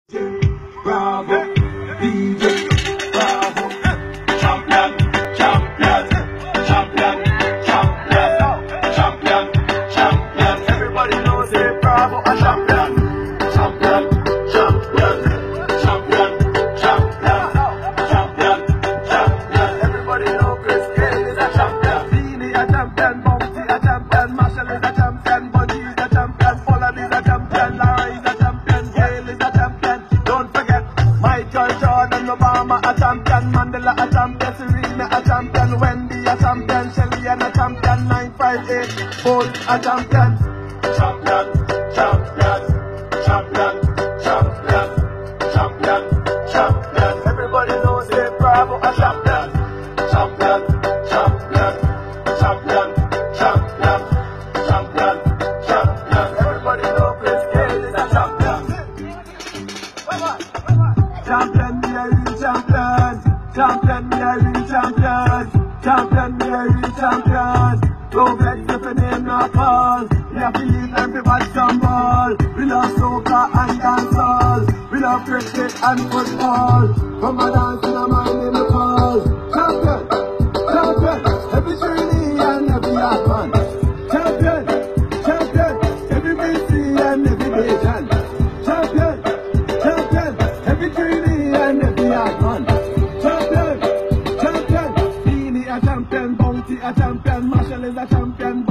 Bravo, DJ, bravo, champion, champion, champion, champion, champion, champion. Everybody knows it, bravo, a champion, champion, champion, champion, champion, champion, champion. Everybody knows Chris Gayle is a champion, Beanie a champion, Bounty a champion, Marshall is a champion, Bunny is a champion, Pollard is a champion, Larry is a champion, Gayle is a champion. Don't forget Michael Jordan, Obama a champion, Mandela a champion, Serena a champion, Wendy a champion, Shelly and a champion, 958 Bolt a champion. Champion, champion, champion, champion, champion, champion. Everybody knows it, bravo a champion. Champion, champion, champion, champion, champion, champion. Everybody knows Chris Gayle is a champion. Champion, me a real champion. Champion, me a real champion. Champion, me a real champion. Don't vex if your name not called. We have to leave everybody some ball. We love soca and dancehall. We love cricket and football. Come and dance in a mind in the call. Champion, champion, every journey and every hard man. Champion, champion, every busy and every Bajan. Champion, champion, every journey and every hard man. Champion, champion, Beanie a champion, Bounty a champion, Marshall is a champion.